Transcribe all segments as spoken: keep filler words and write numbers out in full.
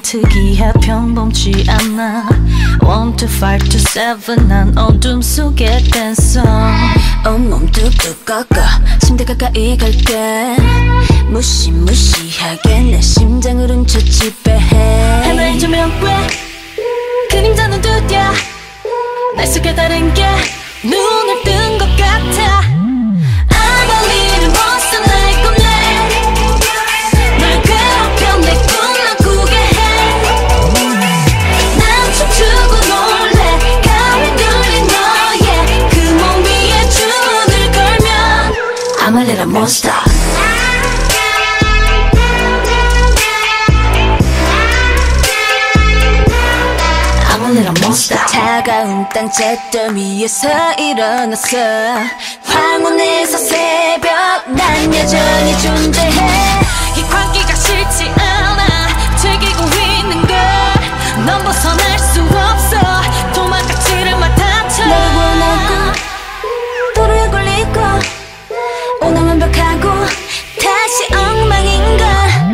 특이해 평범치 않아 one two five two seven 난 어둠 속의 댄서 온몸 뚝뚝 꺾어 침대 가까이 갈게 무시무시하게 내 심장을 훔쳐 지배해 하나의 조명괴 그림자는 두드려 날 속에 다른 게 눈을 뜬 것 같아 I'm a little monster like a man 널 괴롭혀 내 꿈만 꾸게 해 난 춤추고 놀래 가위 눌린 너의 그 몸 위에 주문을 걸면 I'm a little monster 차가운 땅 잿더미 위에서 일어났어 황혼에서 새벽 난 여전히 존재해 이 광기가 싫지 않아 즐기고 있는 걸 넌 벗어날 수 없어 도망가지를 마 다쳐 널 원하고 도로에 걸리고 오늘 완벽하고 다시 엉망인걸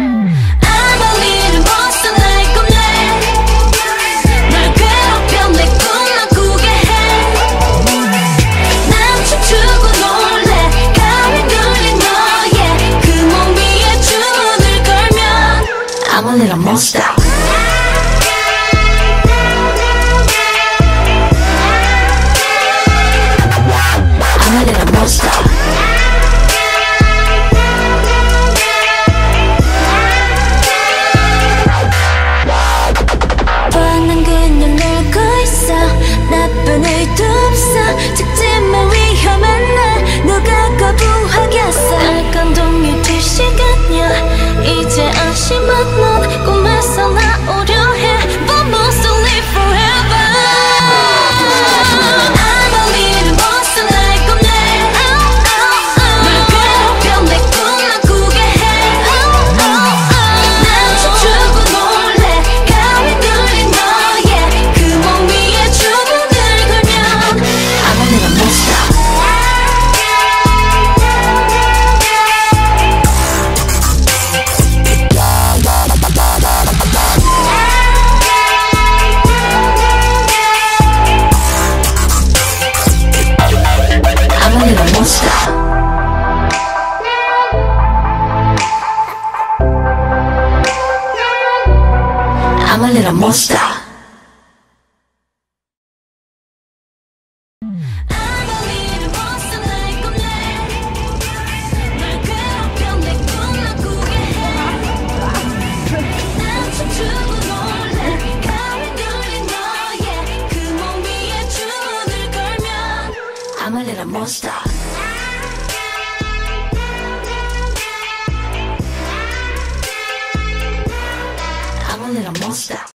I'm a little monster I'm a little monster 뻔한 그냥 놀고 있어 나쁜 의도 없어 직진만 위험한 날 누가 거부하겠어 날 감동이 될 시간이야 이제 안심한 넌 꿈에서 나오려 해 But must live forever I'm a little monster like a man 널 괴롭혀 내 꿈만 꾸게 해 난 춤추고 놀래 가위 눌린 너의 그 몸 위에 주문을 걸면 I'm a little monster I'm a little monster I'm a little monster I'm a little monster